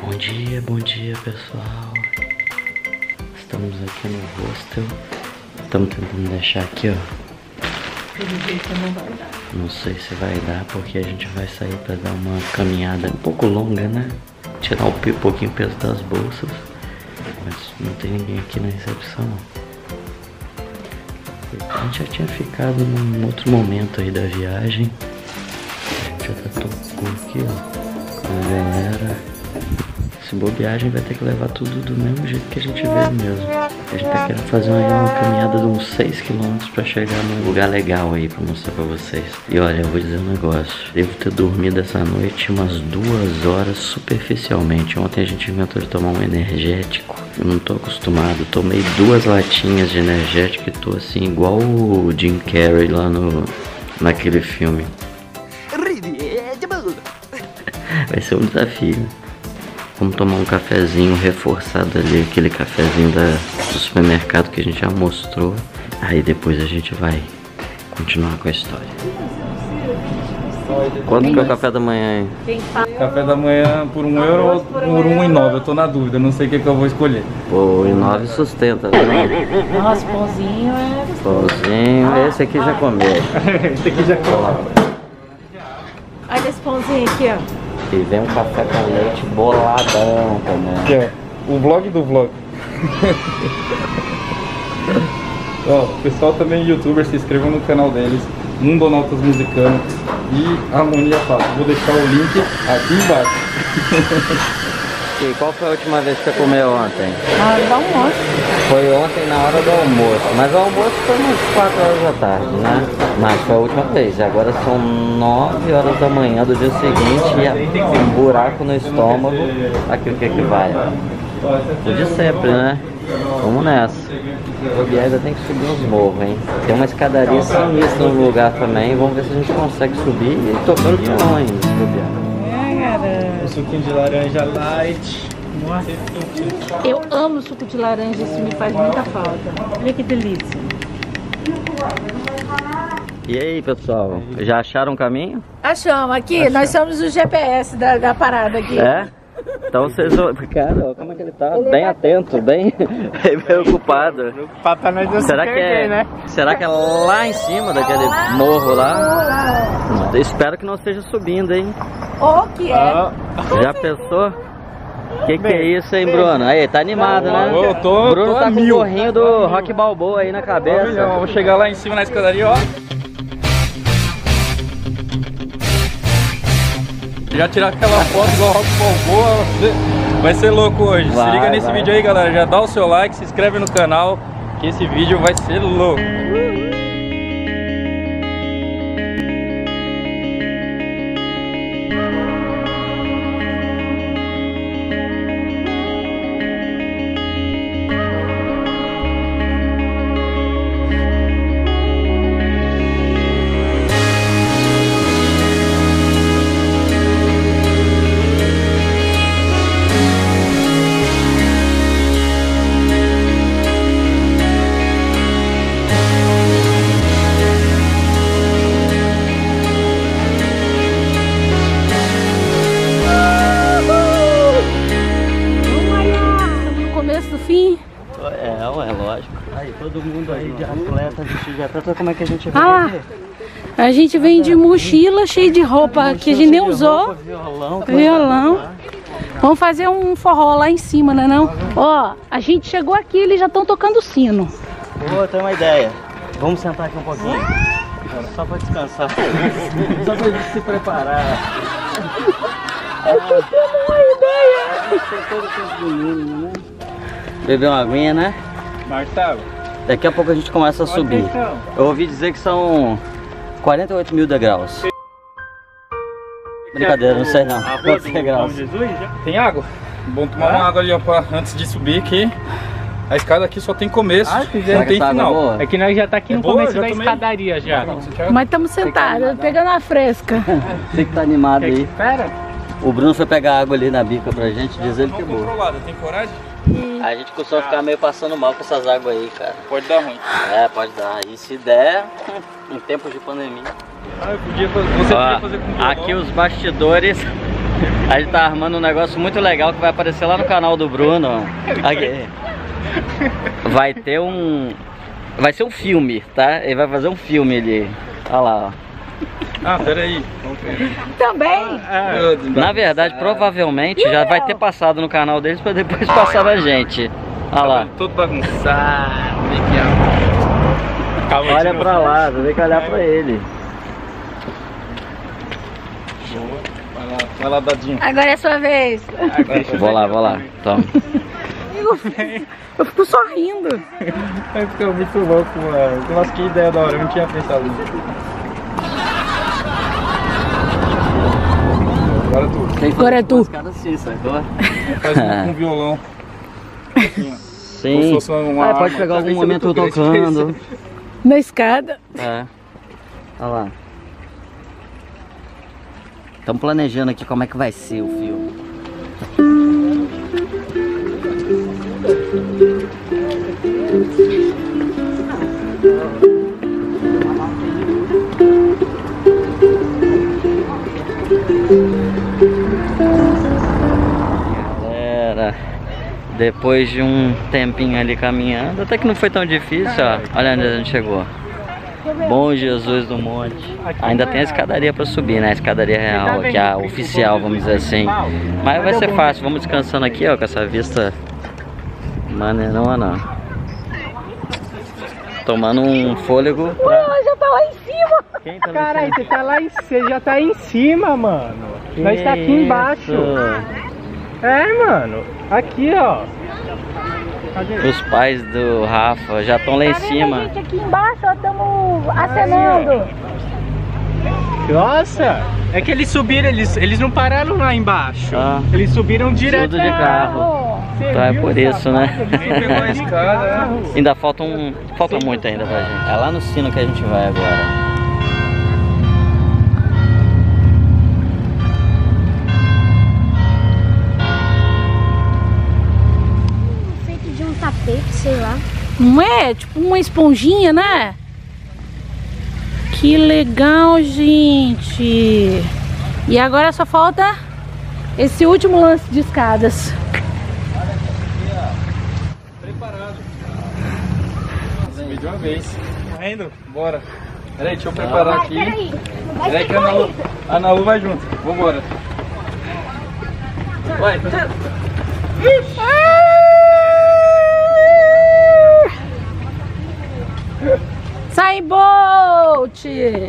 Bom dia pessoal. Estamos aqui no hostel. Estamos tentando deixar aqui, ó. Não sei se vai dar, porque a gente vai sair para dar uma caminhada um pouco longa, né? Tirar um pouquinho o peso das bolsas. Mas não tem ninguém aqui na recepção. A gente já tinha ficado num outro momento aí da viagem. A gente já tá tocando aqui, ó, com a galera. Se bobear, a gente vai ter que levar tudo do mesmo jeito que a gente veio mesmo. A gente tá querendo fazer uma caminhada de uns 6 km pra chegar num lugar legal aí pra mostrar pra vocês. E olha, eu vou dizer um negócio. Devo ter dormido essa noite umas 2 horas superficialmente. Ontem a gente inventou de tomar um energético. Eu não tô acostumado. Tomei 2 latinhas de energético e tô assim, igual o Jim Carrey lá naquele filme. Vai ser um desafio. Vamos tomar um cafezinho reforçado ali, aquele cafezinho do supermercado que a gente já mostrou. Aí depois a gente vai continuar com a história. Quanto que é o café da manhã aí? Café da manhã por €1 ou por R$1,09, eu tô na dúvida, não sei o que eu vou escolher. Pô, R$1,09 sustenta, né? Nossa, pãozinho é... Pãozinho, esse aqui já comeu. Esse aqui já comeu. Olha esse pãozinho aqui, ó. E vem um café com leite boladão também. Aqui, ó, o vlog do vlog. Ó, o pessoal também youtuber, se inscrevam no canal deles, Mundonautas Musicano e Harmonia Fácil. Vou deixar o link aqui embaixo. E qual foi a última vez que você comeu ontem? Na hora do almoço. Foi ontem na hora do almoço, mas o almoço foi umas 4 horas da tarde, né? Mas foi a última vez, agora são 9 horas da manhã do dia seguinte e um buraco no estômago, aqui o que que vai? O de sempre, né? Vamos nessa. E ainda tem que subir uns morros, hein? Tem uma escadaria sinistra no lugar também, vamos ver se a gente consegue subir e tocando violão ainda, se bobear. Um suquinho de laranja light. Nossa, eu amo suco de laranja, isso me faz muita falta. Olha que delícia. E aí, pessoal, já acharam o caminho? Achamos, aqui, nós somos o GPS da parada aqui. É? Então vocês vão... Cara, como é que ele tá? Bem atento, bem preocupado. Pra nós não Será que é, né? Será que é lá em cima daquele morro lá? Espero que não esteja subindo, hein? O que é? Já pensou? Que é isso, hein, Bruno? Aí, tá animado, né? Eu tô, Bruno tô tá com o mil. gorrinho do Rock Balboa aí na cabeça. Vamos chegar lá em cima na escadaria, ó. Já tirar aquela foto igual Rock Balboa. Vai ser louco hoje. Se liga nesse vídeo aí, galera. Já dá o seu like, se inscreve no canal, que esse vídeo vai ser louco. Todo mundo aí de atleta, vestido de atleta, como é que a gente vai? A gente vem de mochila cheia de roupa que a gente nem usou. Violão. Vamos fazer um forró lá em cima, né não? Ó, a gente chegou aqui, eles já estão tocando sino. Pô, tem uma ideia. Vamos sentar aqui um pouquinho. Só pra descansar. Só pra gente se preparar. Eu tô tendo uma ideia. Beber uma aguinha, né? Marcelo. Daqui a pouco a gente começa a subir. Eu ouvi dizer que são 48 mil degraus. Brincadeira, não sei não. Quantos degraus? Tem água? Bom tomar uma água ali, ó, antes de subir aqui. A escada aqui só tem começo, não tem final. É que nós já tá aqui no começo da escadaria já. Mas estamos sentados, pegando a fresca. Você que tá animado aí. Espera. O Bruno foi pegar água ali na bica pra gente, diz ele que é boa. Tem coragem? A gente costuma ficar meio passando mal com essas águas aí, cara. Pode dar ruim. É, pode dar. E se der, em tempos de pandemia. Ah, eu podia fazer, você podia fazer com violão. Aqui os bastidores A gente tá armando um negócio muito legal que vai aparecer lá no canal do Bruno. Aqui. Vai ter um... Vai ser um filme, tá? Ele vai fazer um filme ali. Olha lá, ó. Ah, peraí. Também. Na verdade, provavelmente já vai ter passado no canal deles pra depois passar na gente. Olha lá. Tudo bagunçado. Calma, Olha pra lá, você tem que olhar pra ele. Vai lá, Dadinho. Agora é a sua vez. Vou lá. Toma. Eu fico só rindo. Vai ficar muito louco, mano. Nossa, que ideia da hora, eu não tinha pensado nisso. Agora tu. Agora é tu. Assim, sacou? Faz um violão. Sim. Pode pegar algum momento eu tocando. Na escada. É. Olha lá. Estamos planejando aqui como é que vai ser o filme. Galera, depois de um tempinho ali caminhando, até que não foi tão difícil, ó. Olha onde a gente chegou. Bom Jesus do Monte. Ainda tem a escadaria para subir, né? A escadaria real, que é a oficial, vamos dizer assim. Mas vai ser fácil, vamos descansando aqui, ó, com essa vista maneirona. Tomando um fôlego. Ela já tá lá em cima. Quem tá Caralho, você já tá aí em cima, mano. Nós tá aqui embaixo. É, mano. Aqui, ó. Cadê? Os pais do Rafa já estão lá em cima. A gente aqui embaixo, ó, estamos acenando. Nossa, é que eles subiram, eles não pararam lá embaixo. Ah. Eles subiram direto. Tudo de carro. Então é por isso, né? Ainda falta muito ainda pra gente. É lá no sino que a gente vai agora. Feito de um tapete, sei lá. Não é? Tipo uma esponjinha, né? Que legal, gente. E agora só falta esse último lance de escadas. Preparado. De uma vez. Correndo? Bora. Peraí, deixa eu preparar aqui. Peraí que a Ana Lu vai junto. Vambora. Vai. Sai, Bolt!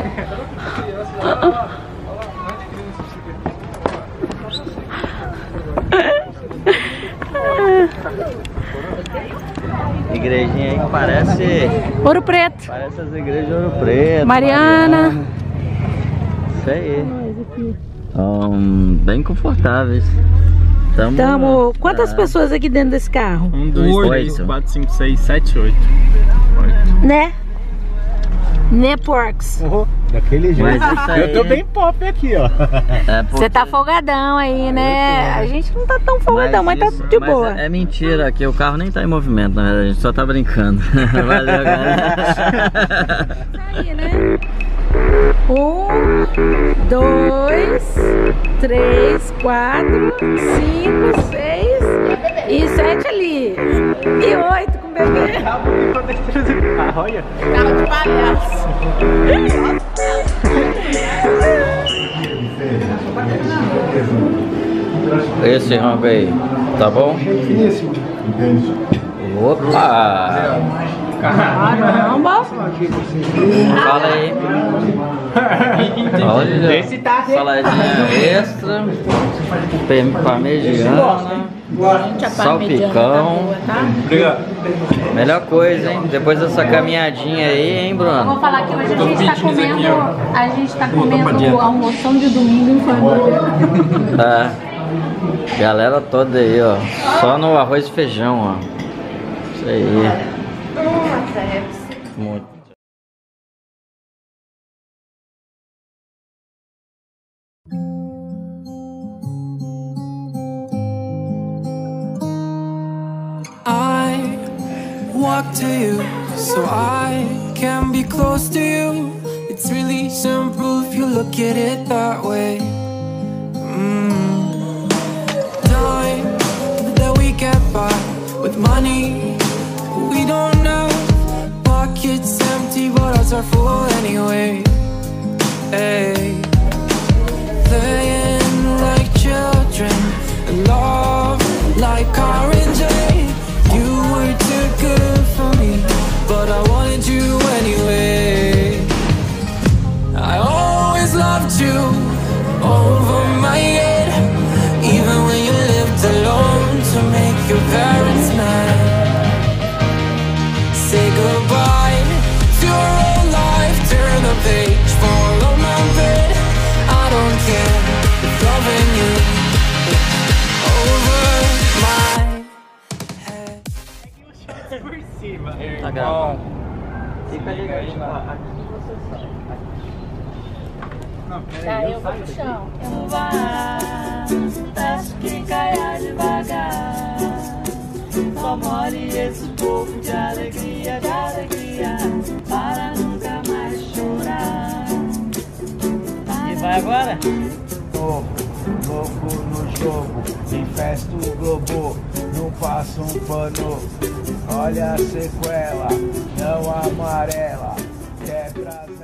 Igrejinha aí que parece... Ouro Preto. Parece as igrejas de Ouro Preto. Mariana. Isso aí. Bem confortáveis. Tamo... Quantas pessoas aqui dentro desse carro? 1, 2, 3, 4, 5, 6, 7, 8. Né? Né, Porks? Daquele jeito. Aí... Eu tô bem pop aqui, ó. Você tá folgadão aí, né? A gente não tá tão folgadão, mas tá de boa. É mentira, que o carro nem tá em movimento, na verdade, a gente só tá brincando. Valeu, galera. Aí, né? 1, 2, 3, 4, 5, 6 e 7 ali. E 8 com o bebê. Olha. Carro de palhaço. Esse rampa aí, tá bom? Opa! Caramba! Fala aí. Olha, Esse tá saladinha extra, parmegiana, salpicão. Obrigado. Melhor coisa, hein? Depois dessa caminhadinha aí, hein, Bruno? Vou falar que hoje a gente tá comendo almoção de domingo em família. Tá. Galera toda aí, ó. Só no arroz e feijão, ó. Isso aí. Muito. I walk to you so I can be close to you. It's really simple if you look at it that way. money we don't know. Pockets empty, but ours are full anyway. Hey, playing like children, love like R&J. You were too good for me, but I wanted you anyway. I always loved you over my head, even when you lived alone to make your parents mad. Say goodbye to your old life, turn the page, fall on my bed. I don't care if loving you over my head. Por cima. Tá gravando. Fica ligado. Tá, eu vou pro chão. Eu vou varar, peço que caia devagar. Só more esse pouco de alegria, para nunca mais chorar. E vai agora? Louco no jogo, infesto o globo, não passa um pano. Olha a sequela, não amarela, quer prazer.